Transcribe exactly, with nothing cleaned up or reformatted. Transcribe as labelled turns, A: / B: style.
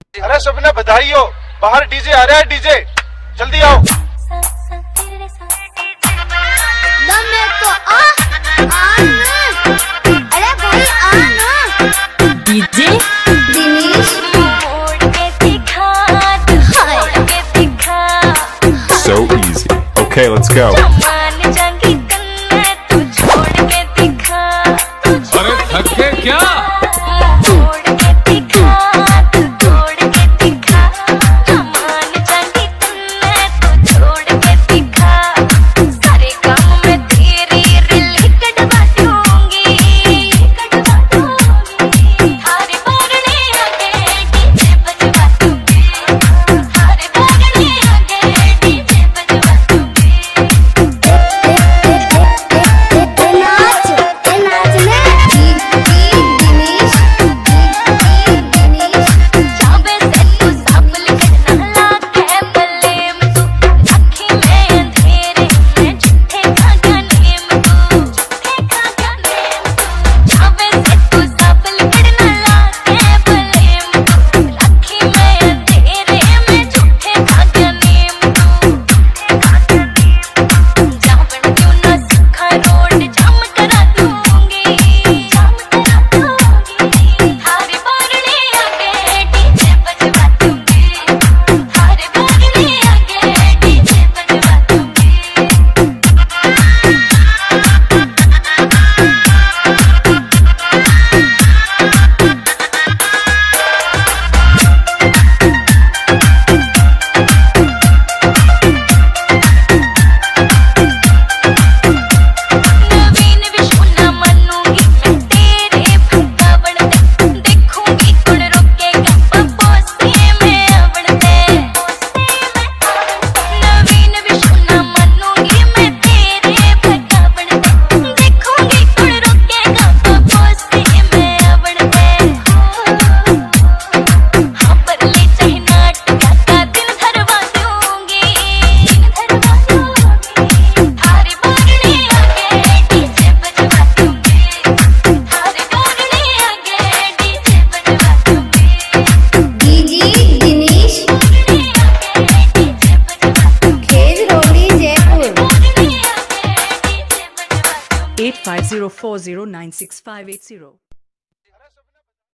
A: अरे सबने बधाई हो, बाहर डीजे आ रहा है, डीजे जल्दी आओ।
B: दम है तो आ, आ ना। अरे भाई आ ना।
C: DJ
B: Dinesh
D: So easy. Okay, let's go.
E: अरे थक गए क्या?
C: eight five zero four zero nine six five eight zero